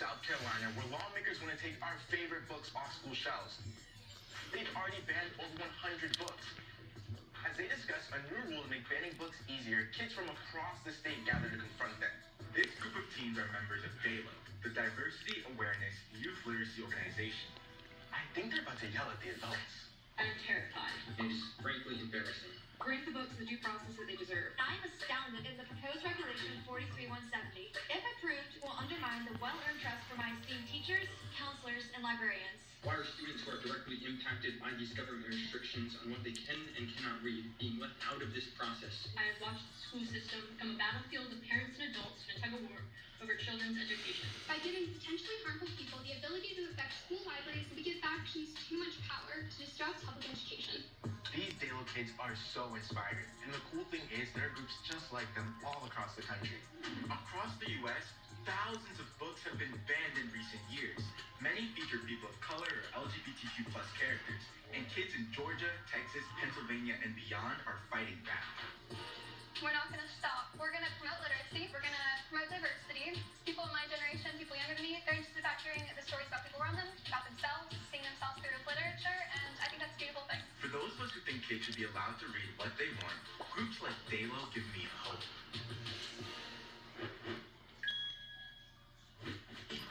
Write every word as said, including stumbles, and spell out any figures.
South Carolina, where lawmakers want to take our favorite books off school shelves. They've already banned over one hundred books. As they discuss a new rule to make banning books easier, kids from across the state gather to confront them. This group of teens are members of DALO, the Diversity Awareness Youth Literacy Organization. I think they're about to yell at the adults. I'm terrified. It is frankly embarrassing. Grant the books the due process that they deserve. I'm astounded that the proposed regulation forty-three one seventy, if approved, will undermine the well-earned trust for my esteemed teachers, counselors, and librarians. Why are students who are directly impacted by these government restrictions on what they can and cannot read being left out of this process? I have watched the school system become a battlefield of parents and adults in a tug of war over children's education. By giving potentially harmful people the ability to affect school libraries, we give factions too much power to disrupt public education. These DALO kids are so inspiring, and the cool thing is there are groups just like them all across the country. Across the U S, thousands of books have been banned in recent years. Many feature people of color or L G B T Q plus characters, and kids in Georgia, Texas, Pennsylvania, and beyond are fighting back. We're not going to stop. We're going to promote literacy. We're going to promote diversity. People of my generation, people younger than me, they're interested in factoring the stories about people around them, about themselves, seeing themselves through literature, and I think that's a beautiful thing. For those of us who think kids should be allowed to read what they want, groups like DALO give me hope.